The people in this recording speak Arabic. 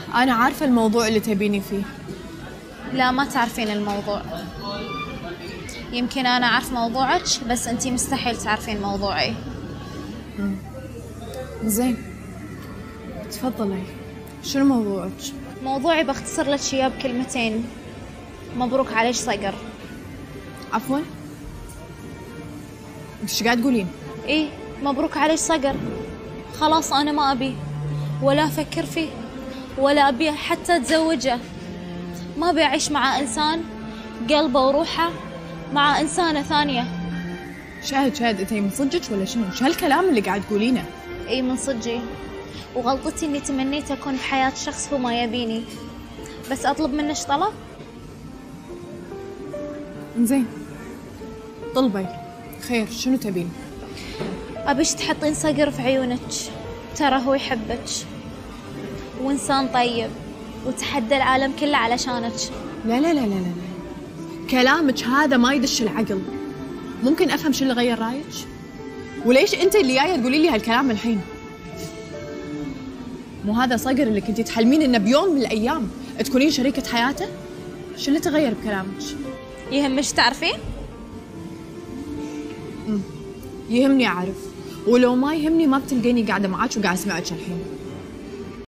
أنا عارفة الموضوع اللي تبيني فيه. لا ما تعرفين الموضوع. يمكن أنا أعرف موضوعك بس أنتي مستحيل تعرفين موضوعي. زين، تفضلي، شنو موضوعك؟ موضوعي بختصر لك إياه بكلمتين. مبروك عليك صقر. عفوا؟ انت ايش قاعد تقولين؟ إيه مبروك عليك صقر. خلاص أنا ما أبي ولا أفكر فيه ولا أبي حتى أتزوجه. ما أبي أعيش مع إنسان قلبه وروحه مع إنسانة ثانية. شاهد انت من صدقك ولا شنو؟ شو هالكلام اللي قاعد تقولينه؟ إيه من صدقي، وغلطتي إني تمنيت أكون بحياة شخص هو ما يبيني. بس أطلب منك طلب؟ زين، طلبي، خير شنو تبين؟ أبيش تحطين صقر في عيونك. ترى هو يحبك وإنسان طيب وتحدى العالم كله علشانك. لا لا لا لا لا، كلامك هذا ما يدش العقل. ممكن أفهم شو اللي غير رايك؟ وليش أنت اللي جاية تقولي لي هالكلام الحين؟ مو هذا صقر اللي كنتي تحلمين إنه بيوم من الأيام تكونين شريكة حياته؟ شو اللي تغير بكلامك؟ يهمك تعرفين؟ يهمني أعرف، ولو ما يهمني ما بتلقيني قاعدة معاك وقاعدة أسمعك الحين.